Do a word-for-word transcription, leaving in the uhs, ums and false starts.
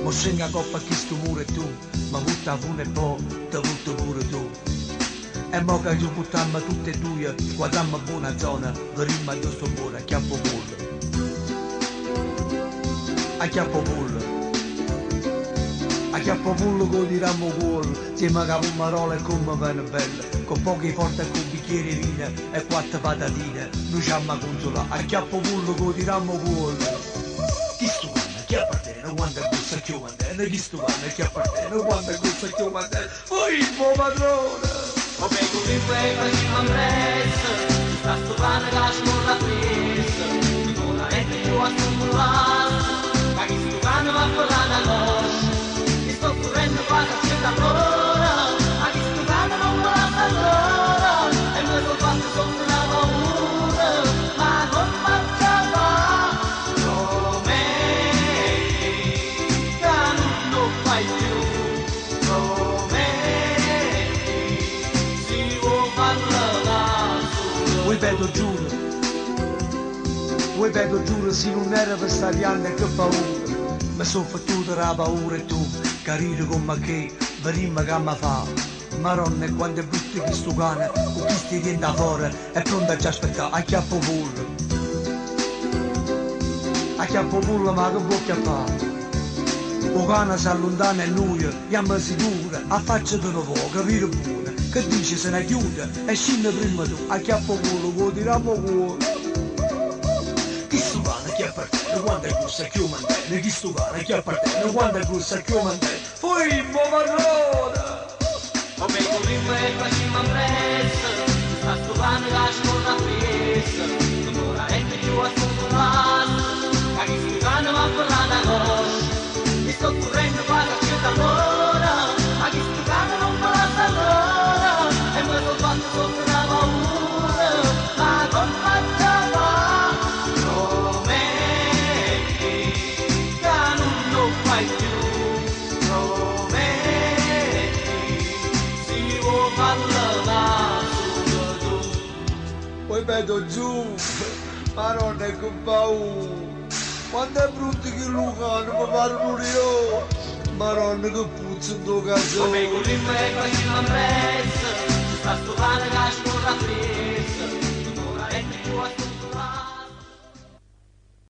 Mo schenga coppa chi sto mure tu, ma butta fune e po', te butto pure tu. E mo che ci buttammo tutte e due, squadrammo buona zona, verimmo a sto buono, a chiappo pollo. A chiappo pollo. A chiappo pollo che dirammo gol, se magari un marole come viene bella, con pochi forti con bicchiere di vino e quattro patatine, noi ci abbiamo consolato. A chiappo pollo che dirammo gol. Chi sto vanno, chi appartiene, quando è questo che mantene, chi sto vanno, chi appartiene, quando è questo che mantene, poi il tuo padrone. Come con il play facciamo presto, sta sto pane che scorre la presa, non la mette più a stimolare, ma chi sto pane va con la noce, mi sto correndo quasi a cento all'ora, ma chi sto pane non me la sta allora, e me lo fatto sotto una paura, ma non mangiava, come che non fai più, come Voi vedo giuro, voi vedo giuro, se non era per stare anni che paura, mi sono fottuto la paura e tu, carino come che, verimma che mi fa, maronna quando è brutto che sto cane, o chi sti rientra fuori, è pronto a ci aspettare, a chiappo pollo, a chiappo pollo ma che vuoi chiappare? O cane si allontana e noi, andiamo sicuro, a faccia di nuovo, capire buono. Che dice se ne chiude e scende prima tu, a chiappo culo, vuoi diramo culo. Chi sto cane, chi appartiene, quando è corsa, chi mantene, chi sto cane, chi appartiene, quando è corsa, chi mantene, poi il marrone. Come con il play facciamo presto, sta sto pane che scorre la presa, non la mette più a stimolare, ma chi sto cane va con la noce, mi sto correndo quasi a cento all'ora, ma chi sto cane non me la sta allora. E me lo fatto sotto una paura, ma non mangiava, come che non lo fai più, come si vuole parlare solo tu. Poi vedo giù, maronna che paura, quando è brutto che Lucano mi pare un io, maronna che puzza in tuo caso. Come con il play facciamo presto, sta sto pane che scorre la prima.